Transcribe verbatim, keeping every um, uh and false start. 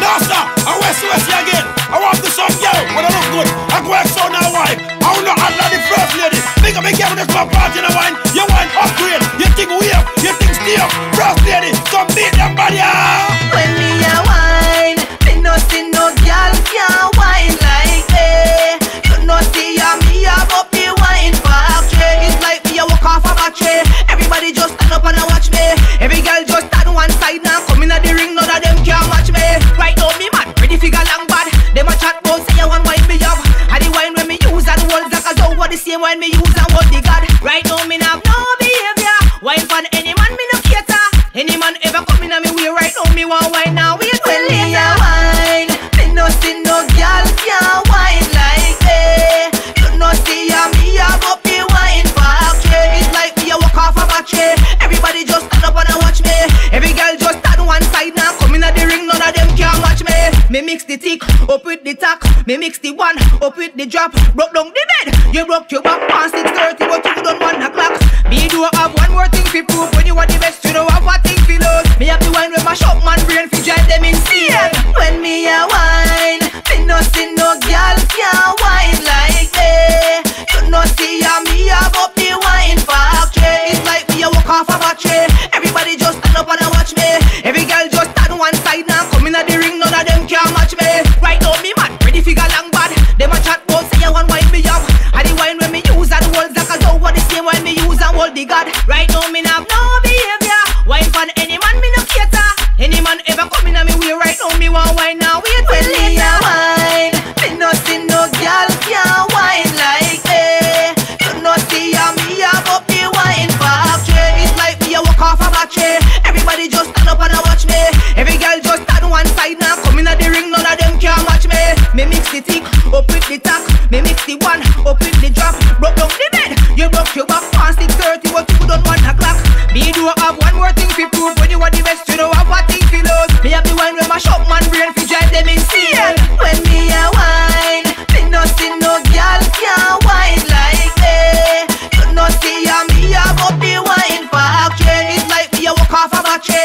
No sir, I West West again. I want to some girl when I look good. I go and show now wine. I will not handle the first lady. Make up a girl with my party in a wine. You wine upgrade. You think weird. You think still. First lady, come beat them body. When me a wine, me no see no girl can wine like me. You no see a me a up the wine factory. It's like me a walk off a battery. Everybody just stand up and a watch me. Every girl just stand one side now. Come in at the ring, none of them can watch me. Right now me man, ready figure long bad. Them a chat about say you want wine me up. And the wine when me use and hold like as over the same wine me use and hold the God. Right now me have no behavior. Wine for any man me no cater. Any man ever come in a me way right now me want wine now. Wait till me a wine. Me no see no girl can wine like me. You no see a me a up the wine factory. It's like me a walk off a battery. Everybody just stand up and a watch me. Every girl just stand one side now. Come in at the ring, none of them can watch me. Me mix the tick up with the tack. Me mix the one up with the drop. Broke down the bed. You broke your back past six thirty, but you done one o'clock. Me do have one more thing for proof. When you are the best, you know have a thing for lose. Me have the wine with my shop man brain fi drive them insane. When me a wine, me no see no girl can wine like me. You no see a me a up the wine factory. It's like me a walk off a battery. Everybody just stand up and a watch me. Every girl just stand one side now. Come in at the ring, none of them can match me. Right now me man, ready figure long bad. Them a chat about say you want wine me up. And the wine when me use and hold like as over the same wine me use and hold the God. Right now me have no behavior. Wine for any man me no cater. Any man ever come in a me way right now me want wine now. Wait till me a wine. Me no see no girl can wine like me. You no see a me a up the wine factory. It's like me a walk off a battery. Everybody just stand up and a watch me. Every girl just stand one side now. Come in at the ring, none of them can watch me. Me mix the tick up with the tack. Me mix the one up with the drop. Broke down the bed. You broke your back past six thirty, but you done one o'clock. Me do have one more thing for proof. When you are the best, you know have a thing for lose. Me have the wine with my shop man brain fi drive them insane. When me a wine, me no see no girl can wine like me. You no see a me a up the wine factory. It's like me a walk off a battery.